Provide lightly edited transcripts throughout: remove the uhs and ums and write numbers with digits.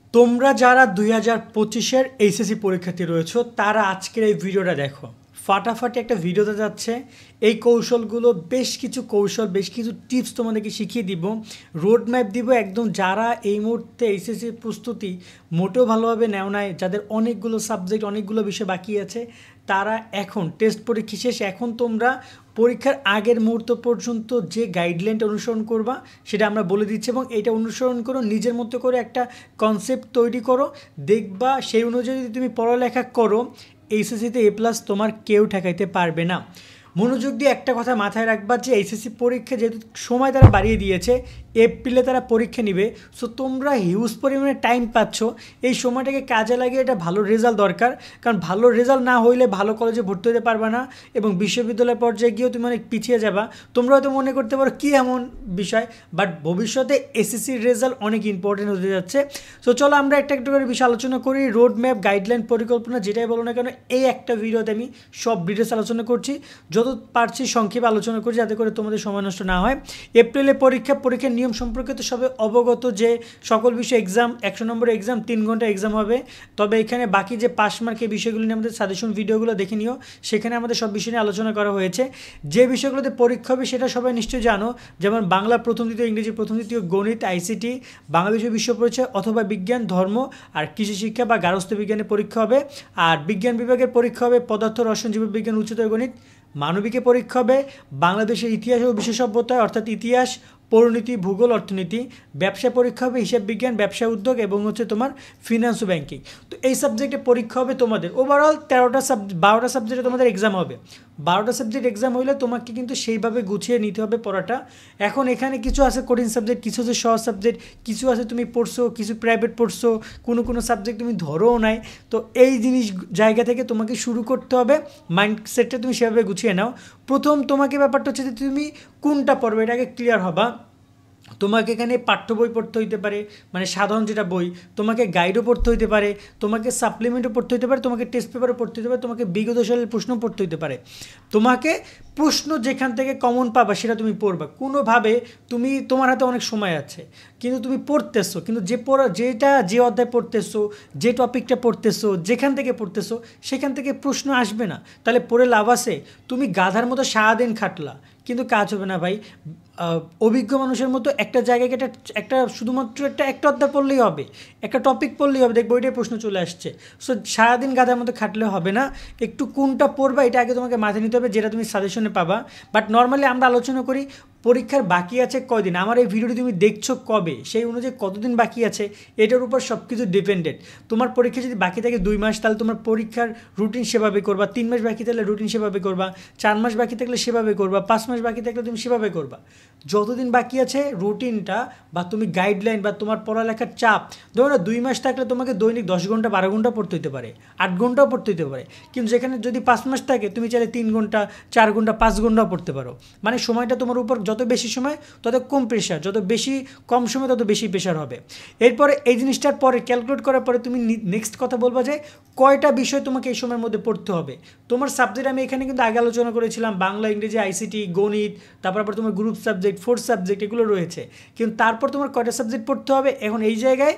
তোমরা যারা 2025-এর এইচএসসি পরীক্ষার্থী রয়েছো তারা আজকের এই ভিডিওটা দেখো। ফাটাফাটি একটা ভিডিওতে যাচ্ছে। এই কৌশলগুলো বেশ কিছু কৌশল, বেশ কিছু টিপস তোমাদেরকে শিখিয়ে দিব, রোড ম্যাপ দিব একদম। যারা এই মুহূর্তে এইচএসসি প্রস্তুতি মোটেও ভালোভাবে নেও নাই, যাদের অনেকগুলো সাবজেক্ট, অনেকগুলো বিষয় বাকি আছে, তারা এখন টেস্ট পরীক্ষা শেষ, এখন তোমরা পরীক্ষার আগের মুহূর্ত পর্যন্ত যে গাইডলাইনটা অনুসরণ করবা সেটা আমরা বলে দিচ্ছি, এবং এটা অনুসরণ করো, নিজের মতো করে একটা কনসেপ্ট তৈরি করো। দেখবা সেই অনুযায়ী যদি তুমি পড়ালেখা করো, এইচএসসিতে এ প্লাস তোমার কেউ ঠেকাইতে পারবে না। মনোযোগ দিয়ে একটা কথা মাথায় রাখবা যে এইচএসসি পরীক্ষা যেহেতু সময় তারা বাড়িয়ে দিয়েছে, এপ্রিলে তারা পরীক্ষা নেবে, সো তোমরা হিউজ পরিমাণে টাইম পাচ্ছ, এই সময়টাকে কাজে লাগিয়ে এটা ভালো রেজাল্ট দরকার। কারণ ভালো রেজাল্ট না হইলে ভালো কলেজে ভর্তি হতে পারবে না, এবং বিশ্ববিদ্যালয় পর্যায়ে গিয়েও তুমি অনেক পিছিয়ে যাবা। তোমরা হয়তো মনে করতে পারো কী এমন বিষয়, বাট ভবিষ্যতে এসএসসির রেজাল্ট অনেক ইম্পর্টেন্ট হতে যাচ্ছে। সো চলো আমরা একটা একটা করে বিষয় আলোচনা করি। রোড ম্যাপ, গাইডলাইন, পরিকল্পনা যেটাই বলো না কেন, এই একটা ভিডিওতে আমি সব ডিটেলস আলোচনা করছি, যত পারছি সংক্ষেপে আলোচনা করছি যাতে করে তোমাদের সময় নষ্ট না হয়। এপ্রিলে পরীক্ষার নিয়ম সম্পর্কে তো সবে অবগত যে সকল বিষয় এক্সাম 100 নম্বরের এক্সাম, 3 ঘন্টা এক্সাম হবে। তবে এখানে বাকি যে পাস মার্কের বিষয়গুলো নিয়ে আমাদের সাজেশন ভিডিওগুলো দেখে নিও, সেখানে আমাদের সব বিষয় নিয়ে আলোচনা করা হয়েছে। যে বিষয়গুলোতে পরীক্ষা হবে সেটা সবাই নিশ্চয়ই জানো, যেমন বাংলা প্রথম দ্বিতীয়, ইংরেজি প্রথম দ্বিতীয়, গণিত, আইসিটি, বাংলাদেশ বিশ্ব পরিচয় অথবা বিজ্ঞান, ধর্ম আর কৃষি শিক্ষা বা গার্হস্থ্য বিজ্ঞানের পরীক্ষা হবে। আর বিজ্ঞান বিভাগের পরীক্ষা হবে পদার্থ, রসায়ন, জীববিজ্ঞান, উচ্চতর গণিত। মানবিকে পরীক্ষা হবে বাংলাদেশের ইতিহাস ও বিশ্ব সভ্যতা অর্থাৎ ইতিহাস, পরিণতি, ভূগোল, অর্থনীতি। ব্যবসা পরীক্ষা হবে হিসাব বিজ্ঞান, ব্যবসা উদ্যোগ এবং তোমার ফিনান্স ও ব্যাংকিং। তো এই সাবজেক্টে পরীক্ষা হবে তোমাদের ওভারঅল 12টা সাবজেক্টে তোমাদের এক্সাম হবে। 12টা সাবজেক্ট এক্সাম হইলে তোমাকে কিন্তু সেইভাবে গুছিয়ে নিতে হবে পড়াটা। এখন এখানে কিছু আছে কঠিন সাবজেক্ট, কিছু আছে সহজ সাবজেক্ট, কিছু আছে তুমি পড়ছো, কিছু প্রাইভেট পড়ছো, কোনো সাবজেক্ট তুমি ধরোও নাই। তো এই জায়গা থেকে তোমাকে শুরু করতে হবে, মাইন্ডসেটটা তুমি সেভাবে গুছিয়ে নাও। প্রথম তোমাকে ব্যাপারটা হচ্ছে যে তুমি কোনটা পড়বে এটা আগে ক্লিয়ার হবা। তোমাকে এখানে পাঠ্য বই পড়তে হইতে পারে, মানে সাধারণ যেটা বই, তোমাকে গাইডও পড়তে হইতে পারে, তোমাকে সাপ্লিমেন্টও পড়তে হইতে পারে, তোমাকে টেস্ট পেপারও পড়তে হইতে পারে, তোমাকে বিগত সালের প্রশ্ন পড়তে হইতে পারে। তোমাকে প্রশ্ন যেখান থেকে কমন পাবা সেটা তুমি পড়বা। কোনোভাবে তোমার হাতে অনেক সময় আছে, কিন্তু তুমি পড়তেছো, কিন্তু যে অধ্যায় পড়তেছো, যে টপিকটা পড়তেছো, যেখান থেকে পড়তেছো সেখান থেকে প্রশ্ন আসবে না, তাহলে পড়ে লাভ আছে? তুমি গাধার মতো সারাদিন খাটলা, কিন্তু কাজ হবে না ভাই। অভিজ্ঞ মানুষের মতো একটা জায়গায় একটা শুধুমাত্র একটা অধ্যায় পড়লেই হবে, একটা টপিক পড়লেই হবে, দেখবো ওইটাই প্রশ্ন চলে আসছে। সো সারাদিন গাধার মতো খাটলে হবে না, একটু কোনটা পড়বা এটা আগে তোমাকে মাথায় নিতে হবে, যেটা তুমি সাজেশনে পাবা। বাট নর্মালি আমরা আলোচনা করি পরীক্ষার বাকি আছে কয়দিন, আমার এই ভিডিওটি তুমি দেখছো কবে, সেই অনুযায়ী কতদিন বাকি আছে এটার উপর সব কিছু ডিপেন্ডেড। তোমার পরীক্ষা যদি বাকি থাকে 2 মাস, তাহলে তোমার পরীক্ষার রুটিন সেভাবে করবা। 3 মাস বাকি থাকলে রুটিন সেভাবে করবা, 4 মাস বাকি থাকলে সেভাবে করবা, 5 মাস বাকি থাকলে তুমি সেভাবে করবা। যতদিন বাকি আছে রুটিনটা বা তুমি গাইডলাইন বা তোমার পড়ালেখার চাপ, ধরো না 2 মাস থাকলে তোমাকে দৈনিক 10 ঘন্টা 12 ঘন্টা পড়তে হতে পারে, 8 ঘন্টাও পড়তে হতে পারে। কিন্তু যেখানে যদি 5 মাস থাকে তুমি চাইলে 3 ঘন্টা, 4 ঘন্টা, 5 ঘন্টাও পড়তে পারো। মানে সময়টা তোমার উপর, যত বেশি সময় তত কম প্রেশার, যত বেশি কম সময় তত বেশি প্রেশার হবে। এরপরে এই জিনিসটার পরে ক্যালকুলেট করার পরে তুমি নেক্সট কথা বলবা যে কয়টা বিষয় তোমাকে এই সময়ের মধ্যে পড়তে হবে। তোমার সাবজেক্ট আমি এখানে কিন্তু আগে আলোচনা করেছিলাম, বাংলা, ইংরেজি, আইসিটি, গণিত, তারপর আবার তোমার গ্রুপ সাবজেক্ট, 4 সাবজেক্ট এগুলো রয়েছে। কিন্তু তারপর তোমার কয়টা সাবজেক্ট পড়তে হবে, এখন এই জায়গায়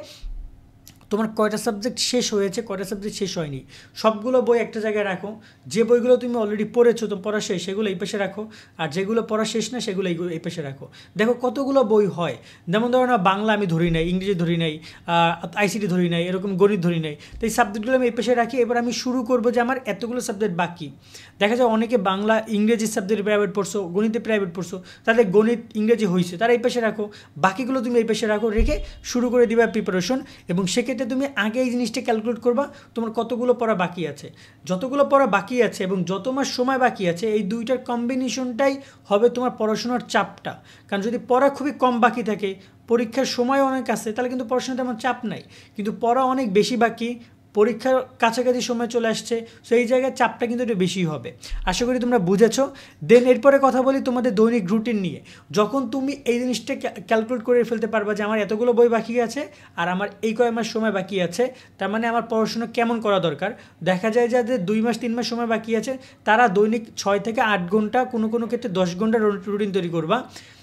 তোমার কয়টা সাবজেক্ট শেষ হয়েছে, কয়টা সাবজেক্ট শেষ হয়নি, সবগুলো বই একটা জায়গায় রাখো। যে বইগুলো তুমি অলরেডি পড়েছো, তো পড়া শেষ, সেগুলো এই পাশে রাখো। আর যেগুলো পড়া শেষ না সেগুলো এই পাশে রাখো। দেখো কতগুলো বই হয়, যেমন ধরো না বাংলা আমি ধরি নাই, ইংরেজি ধরি নাই, আইসিটি ধরি নাই, এরকম গণিত ধরি নাই। তো এই সাবজেক্টগুলো আমি এই পাশে রাখি। এবার আমি শুরু করবো যে আমার এতগুলো সাবজেক্ট বাকি। দেখা যায় অনেকে বাংলা ইংরেজি সাবজেক্টে প্রাইভেট পড়ছো, গণিতে প্রাইভেট পড়ছো, তাদের গণিত ইংরেজি হয়েছে, তারা এই পাশে রাখো, বাকিগুলো তুমি এই পাশে রাখো, রেখে শুরু করে দিবা প্রিপারেশন। এবং সেক্ষেত্রে তুমি আগে এই জিনিসটা ক্যালকুলেট করবা তোমার কতগুলো পড়া বাকি আছে। যতগুলো পড়া বাকি আছে এবং যত মাস সময় বাকি আছে, এই দুইটার কম্বিনেশনটাই হবে তোমার পড়াশোনার চাপটা। কারণ যদি পড়া খুবই কম বাকি থাকে, পরীক্ষার সময় অনেক আছে, তাহলে কিন্তু পড়াশোনাতে আমার চাপ নাই। কিন্তু পড়া অনেক বেশি বাকি, পরীক্ষার কাছাকাছি সময় চলে আসছে, সো এই জায়গায় চাপটা কিন্তু একটু বেশি হবে। আশা করি তোমরা বুঝেছো। দেন এরপরে কথা বলি তোমাদের দৈনিক রুটিন নিয়ে। যখন তুমি এই জিনিসটা ক্যালকুলেট করে ফেলতে পারবা যে আমার এতগুলো বই বাকি আছে আর আমার এই কয় মাস সময় বাকি আছে, তার মানে আমার পড়াশোনা কেমন করা দরকার। দেখা যায় যাদের 2 মাস 3 মাস সময় বাকি আছে, তারা দৈনিক 6 থেকে 8 ঘন্টা, কোনো ক্ষেত্রে 10 ঘন্টা রুটিন তৈরি করবা।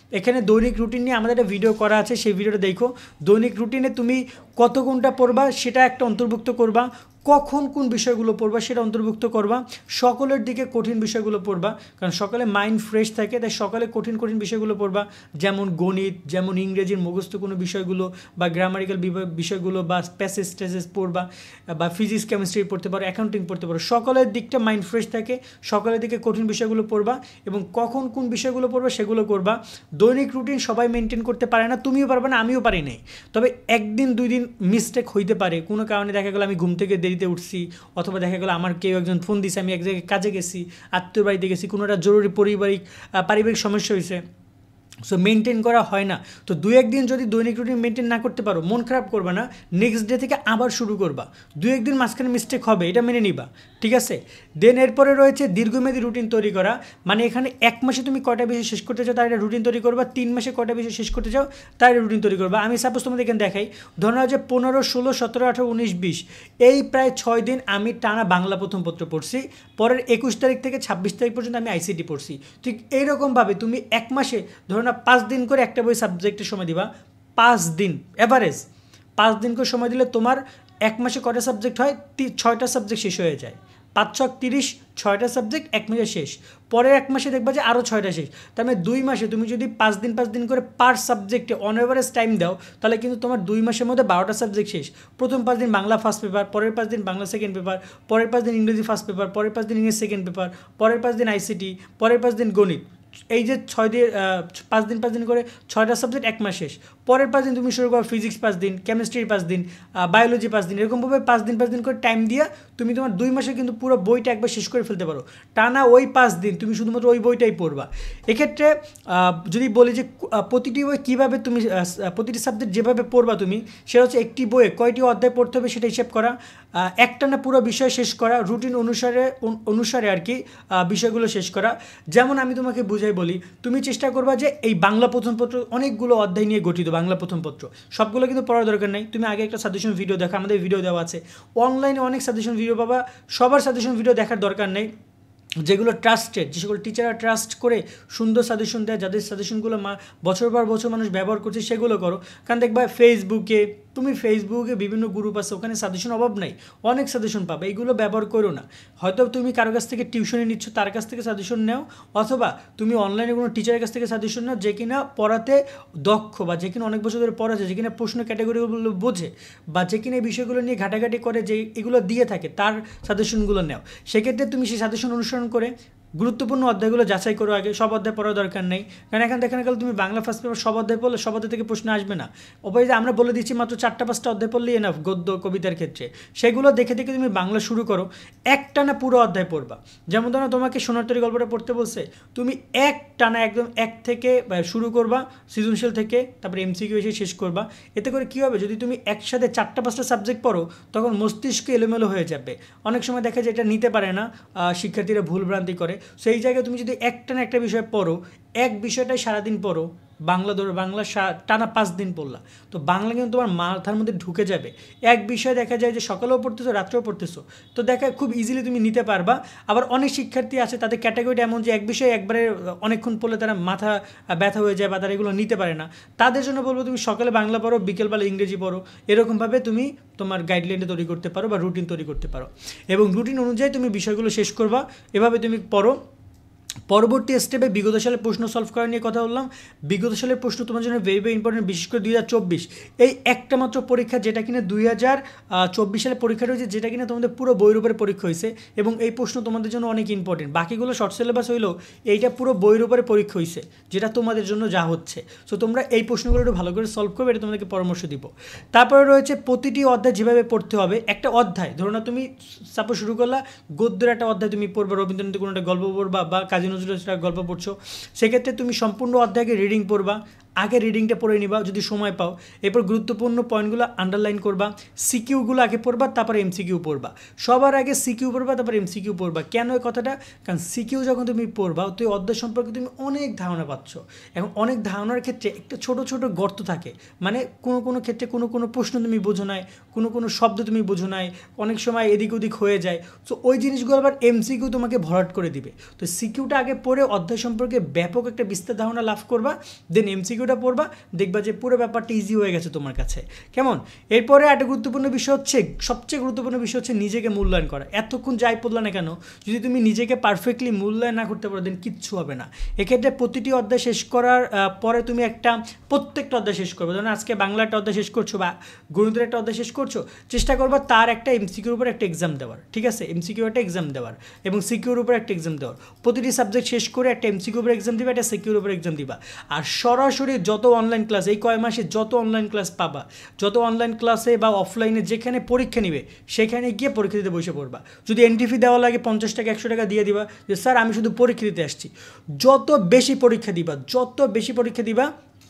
এখানে দৈনিক রুটিন নিয়ে আমাদের একটা ভিডিও করা আছে, সেই ভিডিওটা দেখো। দৈনিক রুটিনে তুমি কত ঘন্টা পড়বা সেটা একটা অন্তর্ভুক্ত করবা, কখন কোন বিষয়গুলো পড়বা সেটা অন্তর্ভুক্ত করবা, সকলের দিকে কঠিন বিষয়গুলো পড়বা, কারণ সকালে মাইন্ড ফ্রেশ থাকে, তাই সকালে কঠিন কঠিন বিষয়গুলো পড়বা, যেমন গণিত, যেমন ইংরেজির মুখস্থ কোনো বিষয়গুলো বা গ্রামারিক্যাল বিষয়গুলো বা প্যাসেজ ট্যাসেজ পড়বা, বা ফিজিক্স কেমিস্ট্রি পড়তে পারো, অ্যাকাউন্টিং পড়তে পারো। সকলের দিকটা মাইন্ড ফ্রেশ থাকে, সকলের দিকে কঠিন বিষয়গুলো পড়বা এবং কখন কোন বিষয়গুলো পড়বা সেগুলো করবা। দৈনিক রুটিন সবাই মেনটেন করতে পারে না, তুমিও পারবে না, আমিও পারি নাই। তবে একদিন দুই দিন মিস্টেক হইতে পারে, কোনো কারণে দেখা গেলো আমি ঘুম থেকে দেরিতে উঠছি, অথবা দেখা গেলো আমার কেউ একজন ফোন দিছে, আমি এক জায়গায় কাজে গেছি, আত্মীয় বাড়িতে গেছি, কোনো একটা জরুরি পারিবারিক সমস্যা হয়েছে, সো মেনটেন করা হয় না। তো দু একদিন যদি দৈনিক রুটিন মেনটেন না করতে পারো, মন খারাপ করবে না, নেক্সট ডে থেকে আবার শুরু করবা। দু একদিন মাঝখানে মিস্টেক হবে, এটা মেনে নিবা, ঠিক আছে। দেন এরপরে রয়েছে দীর্ঘমেয়াদী রুটিন তৈরি করা, মানে এখানে এক মাসে তুমি কয়টা বিষয় শেষ করতে চাও তার একটা রুটিন তৈরি করবা, 3 মাসে কয়টা বিষয় শেষ করতে চাও তার একটা রুটিন তৈরি করবা। আমি সাপোজ তোমাদের এখানে দেখাই, ধরো যে 15, 16, 17, 18, 19, 20 এই প্রায় 6 দিন আমি টানা বাংলা প্রথম পত্র পড়ছি, পরের 21 তারিখ থেকে 26 তারিখ পর্যন্ত আমি আইসিটি পড়ছি। ঠিক এইরকমভাবে তুমি এক মাসে ধরো না 5 দিন করে একটা বই সাবজেক্টের সময় দিবা, 5 দিন অ্যাভারেজ 5 দিন করে সময় দিলে তোমার এক মাসে কয়টা সাবজেক্ট হয়, 6টা সাবজেক্ট শেষ হয়ে যায়। 5 × 30, 6টা সাবজেক্ট এক মাসে শেষ, পরের এক মাসে দেখবা যে আরও 6টা শেষ। তার মানে 2 মাসে তুমি যদি 5 দিন 5 দিন করে পার সাবজেক্টে অন এভারেজ টাইম দাও, তাহলে কিন্তু তোমার 2 মাসের মধ্যে 12টা সাবজেক্ট শেষ। প্রথম 5 দিন বাংলা ফার্স্ট পেপার, পরের 5 দিন বাংলা সেকেন্ড পেপার, পরের 5 দিন ইংরেজি ফার্স্ট পেপার, পরের 5 দিন ইংরেজি সেকেন্ড পেপার, পরের 5 দিন আইসিটি, পরের 5 দিন গণিত। এই যে 6 দিয়ে 5 দিন 5 দিন করে 6টা সাবজেক্ট এক মাস শেষ। পরের 5 দিন তুমি শুরু করো ফিজিক্স 5 দিন, কেমিস্ট্রি 5 দিন, বায়োলজি 5 দিন, এরকমভাবে 5 দিন 5 দিন করে টাইম দিয়ে তুমি তোমার 2 মাসে কিন্তু পুরো বইটা একবার শেষ করে ফেলতে পারো। টানা ওই 5 দিন তুমি শুধুমাত্র ওই বইটাই পড়বা। এক্ষেত্রে যদি বলি যে প্রতিটি বই কীভাবে তুমি প্রতিটি সাবজেক্ট যেভাবে পড়বা তুমি, সেটা হচ্ছে একটি বইয়ে কয়টি অধ্যায় পড়তে হবে সেটা হিসেব করা, একটানা পুরো বিষয় শেষ করা, রুটিন অনুসারে আর কি বিষয়গুলো শেষ করা। যেমন আমি তোমাকে বুঝাই বলি, তুমি চেষ্টা করবা যে এই বাংলা প্রথম পত্র অনেকগুলো অধ্যায় নিয়ে গঠিত বাংলা প্রথম পত্র, সবগুলো কিন্তু পড়ার দরকার নেই। তুমি আগে একটা সাজেশন ভিডিও দেখো, আমাদের ভিডিও দেওয়া আছে, অনলাইনে অনেক সাজেশন ভিডিও পাবা, সবার সাজেশন ভিডিও দেখার দরকার নেই। যেগুলো ট্রাস্টেড, যে সকল টিচাররা ট্রাস্ট করে সুন্দর সাজেশন দেয়, যাদের সাজেশনগুলো বছর পর বছর মানুষ ব্যবহার করছে, সেগুলো করো। কারণ দেখবা ফেসবুকে বিভিন্ন গ্রুপ আছে, ওখানে সাজেশন অভাব নাই, অনেক সাজেশন পাবে, এইগুলো ব্যবহার করো না। হয়তো তুমি কারো কাছ থেকে টিউশনে নিচ্ছ, তার কাছ থেকে সাজেশন নাও, অথবা তুমি অনলাইনে কোনো টিচারের কাছ থেকে সাজেশন নাও যে কিনা পড়াতে দক্ষ, বা যে কিনা অনেক বছর ধরে পড়াচ্ছে, যে কিনা প্রশ্ন ক্যাটাগরিগুলো বোঝে, বা যে কিনা এই বিষয়গুলো নিয়ে ঘাটাঘাটি করে, যে এগুলো দিয়ে থাকে, তার সাজেশনগুলো নাও। সেক্ষেত্রে তুমি সেই সাজেশন অনুসরণ করে গুরুত্বপূর্ণ অধ্যায়গুলো যাচাই করো আগে, সব অধ্যায় পড়ার দরকার নেই। কারণ এখানে দেখা গেল তুমি বাংলা ফার্স্ট পেপার সব অধ্যায় পড়লে সব অধ্যায় থেকে প্রশ্ন আসবে না। অপরাধে আমরা বলে দিচ্ছি মাত্র 4-5টা অধ্যায় পড়লেই এনাফ, গদ্য কবিতার ক্ষেত্রে। সেগুলো দেখে দেখে তুমি বাংলা শুরু করো, একটানা পুরো অধ্যায় পড়বা। যেমন ধরো তোমাকে সোনার তরী গল্পটা পড়তে বলছে, তুমি একটানা একদম এক থেকে শুরু করবা, সৃজনশীল থেকে, তারপরে এমসিকিউ এসে শেষ করবা। এতে করে কী হবে, যদি তুমি একসাথে 4-5টা সাবজেক্ট পড়ো, তখন মস্তিষ্ক এলোমেলো হয়ে যাবে। অনেক সময় দেখা যায় এটা নিতে পারে না, শিক্ষার্থীরা ভুলভ্রান্তি করে। সেই জায়গায় তুমি যদি একটানা একটা বিষয় পড়ো, এক বিষয়টাই সারাদিন পড়ো, বাংলা টানা 5 দিন পড়লা, তো বাংলা কিন্তু তোমার মাথার মধ্যে ঢুকে যাবে। এক বিষয় দেখা যায় যে সকালেও পড়তেছো, রাত্রেও পড়তেছো, তো দেখা খুব ইজিলি তুমি নিতে পারবা। আবার অনেক শিক্ষার্থী আছে, তাদের ক্যাটাগরিটা এমন যে এক বিষয়ে একবারে অনেকক্ষণ পড়লে তারা মাথা ব্যথা হয়ে যায়, বা তারা এগুলো নিতে পারে না। তাদের জন্য বলবো তুমি সকালে বাংলা পড়ো, বিকেলবেলা ইংরেজি পড়ো, এরকমভাবে তুমি তোমার গাইডলাইনটা তৈরি করতে পারো বা রুটিন তৈরি করতে পারো, এবং রুটিন অনুযায়ী তুমি বিষয়গুলো শেষ করবা। এভাবে তুমি পড়ো। পরবর্তী স্টেপে বিগত সালের প্রশ্ন সলভ করা নিয়ে কথা বললাম। বিগত সালের প্রশ্ন তোমার জন্য ভেরি ভেরি ইম্পর্টেন্ট, বিশেষ করে 2024 এই একটা মাত্র পরীক্ষা, যেটা কিনা 2024 সালে পরীক্ষাটা হয়েছে, যেটা কিনা তোমাদের পুরো বইয়ের উপরে পরীক্ষা হয়েছে, এবং এই প্রশ্ন তোমাদের জন্য অনেক ইম্পর্টেন্ট। বাকিগুলো শর্ট সিলেবাস হইলেও এইটা পুরো বইয়ের উপরে পরীক্ষা হয়েছে, যেটা তোমাদের জন্য যা হচ্ছে। সো তোমরা এই প্রশ্নগুলো একটু ভালো করে সলভ করবে, এটা তোমাদেরকে পরামর্শ দিব। তারপরে রয়েছে প্রতিটি অধ্যায় যেভাবে পড়তে হবে। একটা অধ্যায় ধরো না, তুমি সাপোজ শুরু করলা গদ্যের একটা অধ্যায় তুমি পড়বে, রবীন্দ্রনাথের কোনো একটা গল্প পড়বা, বা কাজী নজরুলের একটা গল্প পড়ছো, সেক্ষেত্রে তুমি সম্পূর্ণ অধ্যায়কে রিডিং পড়বা, আগে রিডিংটা পড়ে নিবা যদি সময় পাও, এরপর গুরুত্বপূর্ণ পয়েন্টগুলো আন্ডারলাইন করবা, সিকিউগুলো আগে পড়বা, তারপরে এমসিকিউ পড়বা। সবার আগে সিকিউ পড়বা, তারপর এমসিকিউ পড়বা। কেন এই কথাটা? কারণ সিকিউ যখন তুমি পড়বা তো এই অধ্যায় সম্পর্কে তুমি অনেক ধারণা পাচ্ছ। এখন অনেক ধারণার ক্ষেত্রে একটা ছোট ছোট গর্ত থাকে, মানে কোনো ক্ষেত্রে কোনো প্রশ্ন তুমি বোঝো নাই, কোনো শব্দ তুমি বোঝো নাই, অনেক সময় এদিক ওদিক হয়ে যায়। সো ওই জিনিসগুলো আবার এমসিকিউ তোমাকে ভরাট করে দিবে। তো সিকিউটা আগে পড়ে অধ্যায় সম্পর্কে ব্যাপক একটা বিস্তার ধারণা লাভ করবা, দেন এমসিকিউটা পড়বা, দেখবা যে পুরো ব্যাপারটা ইজি হয়ে গেছে তোমার কাছে। কেমন? এরপরে একটা গুরুত্বপূর্ণ বিষয় হচ্ছে, সবচেয়ে গুরুত্বপূর্ণ বিষয় হচ্ছে নিজেকে মূল্যায়ন করা। এতক্ষণ যাই পড়লা না কেন, যদি তুমি নিজেকে পারফেক্টলি মূল্যায়ন না করতে পারো দেন কিচ্ছু হবে না। এক্ষেত্রে প্রতিটি অধ্যায় শেষ করার পরে তুমি প্রত্যেকটা অধ্যায় শেষ করবে। ধরুন আজকে বাংলা একটা অধ্যায় শেষ করছো বা গণিতের একটা অধ্যায় শেষ করছো, চেষ্টা করবা তার একটা এমসিকিউর উপর একটা এক্সাম দেওয়ার, ঠিক আছে? এমসিকিউ একটা এক্সাম দেওয়ার এবং সিকিউর উপর একটা এক্সাম দেওয়ার। প্রতিটি সাবজেক্ট শেষ করে একটা এমসিকিউর উপর এক্সাম দিবা, একটা সিকিউর উপর এক্সাম দিবা। আর সরাসরি যত অনলাইন ক্লাস, এই কয় মাসে যত অনলাইন ক্লাস পাবা, যত অনলাইন ক্লাসে বা অফলাইনে যেখানে পরীক্ষা নিবে সেখানে গিয়ে পরীক্ষা দিতে বসে পড়বা। যদি এনটিফি দেওয়া লাগে 50 টাকা 100 টাকা দিয়ে দিবা যে স্যার আমি শুধু পরীক্ষা দিতে আসছি। যত বেশি পরীক্ষা দিবা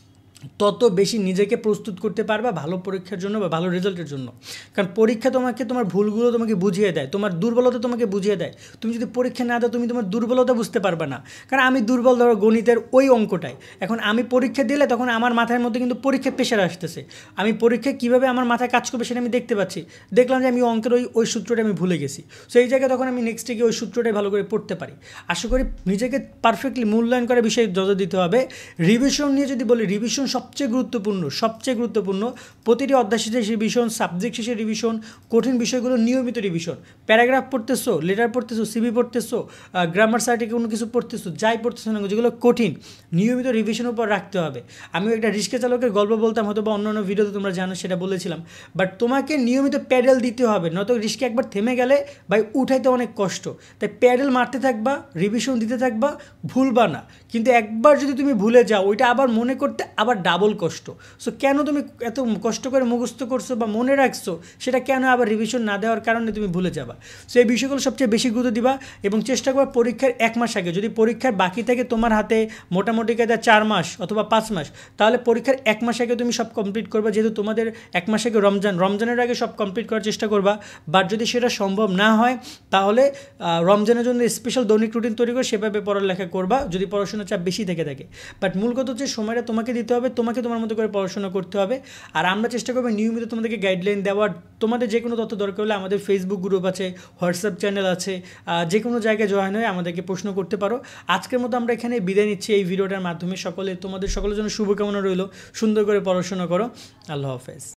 তত বেশি নিজেকে প্রস্তুত করতে পারবা ভালো পরীক্ষার জন্য বা ভালো রেজাল্টের জন্য। কারণ পরীক্ষা তোমাকে তোমার ভুলগুলো তোমাকে বুঝিয়ে দেয়, তোমার দুর্বলতা তোমাকে বুঝিয়ে দেয়। তুমি যদি পরীক্ষা না দাও তুমি তোমার দুর্বলতা বুঝতে পারবে না। কারণ আমি দুর্বল ধরো গণিতের ওই অঙ্কটায়, এখন আমি পরীক্ষা দিলে তখন আমার মাথার মধ্যে কিন্তু পরীক্ষার প্রেশার আসতেছে। আমি পরীক্ষায় কীভাবে আমার মাথায় কাজ করবে সেটা আমি দেখতে পাচ্ছি, দেখলাম যে আমি অঙ্কের ওই সূত্রটা আমি ভুলে গেছি। সো এই জায়গায় তখন আমি নেক্সটে গিয়ে ওই সূত্রটাই ভালো করে পড়তে পারি। আশা করি নিজেকে পারফেক্টলি মূল্যায়ন করার বিষয়ে নজর দিতে হবে। রিভিশন নিয়ে যদি বলি, রিভিশন সবচেয়ে গুরুত্বপূর্ণ। প্রতিটি অধ্যায় শেষে রিভিশন, সাবজেক্ট শেষে রিভিশন, কঠিন বিষয়গুলো নিয়মিত রিভিশন। প্যারাগ্রাফ পড়তেছো, লেটার পড়তেছো, সিভি পড়তেছো, গ্রামার সার্টিফিকেট কোনো কিছু পড়তেছো, যাই পড়তেছো না যেগুলো কঠিন, নিয়মিত রিভিশনের উপর রাখতে হবে। আমিও একটা রিক্সা চালকের গল্প বলতাম, হয়তো বা অন্য ভিডিওতে তোমরা জানো সেটা বলেছিলাম। বাট তোমাকে নিয়মিত প্যাডেল দিতে হবে, নয়তো রিক্সা একবার থেমে গেলে ভাই উঠাইতে অনেক কষ্ট। তাই প্যাডেল মারতে থাকবা, রিভিশন দিতে থাকবা, ভুলবা না। কিন্তু একবার যদি তুমি ভুলে যাও ওইটা আবার মনে করতে আবার ডাবল কষ্ট। সো কেন তুমি এত কষ্ট করে মুখস্থ করছো বা মনে রাখছো, সেটা কেন আবার রিভিশন না দেওয়ার কারণে তুমি ভুলে যাবা। সো এই বিষয়গুলো সবচেয়ে বেশি গুরুত্ব দিবা এবং চেষ্টা করবা পরীক্ষার 1 মাস আগে, যদি পরীক্ষার বাকি থাকে তোমার হাতে মোটামুটি কায়দা 4 মাস অথবা 5 মাস, তাহলে পরীক্ষার 1 মাস আগে তুমি সব কমপ্লিট করবা। যেহেতু তোমাদের 1 মাস আগে রমজানের আগে সব কমপ্লিট করার চেষ্টা করবা। বাট যদি সেটা সম্ভব না হয় তাহলে রমজানের জন্য স্পেশাল দৈনিক রুটিন তৈরি করে সেভাবে পড়ালেখা করবা, যদি পড়াশোনার চাপ বেশি থেকে থাকে। বাট মূল কথা হচ্ছে সময়টা তোমাকে দিতে হবে, তোমাকে তোমার মতো করে পড়াশোনা করতে হবে। আর আমরা চেষ্টা করবো নিয়মিত তোমাদেরকে গাইডলাইন দেওয়ার। তোমাদের যে কোনো তথ্য দরকার হলে আমাদের ফেসবুক গ্রুপ আছে, হোয়াটসঅ্যাপ চ্যানেল আছে, যে কোনো জায়গায় জয়েন হয়ে আমাদেরকে প্রশ্ন করতে পারো। আজকের মতো আমরা এখানে বিদায় নিচ্ছি এই ভিডিওটার মাধ্যমে। তোমাদের সকলের জন্য শুভকামনা রইল, সুন্দর করে পড়াশোনা করো। আল্লাহ হাফেজ।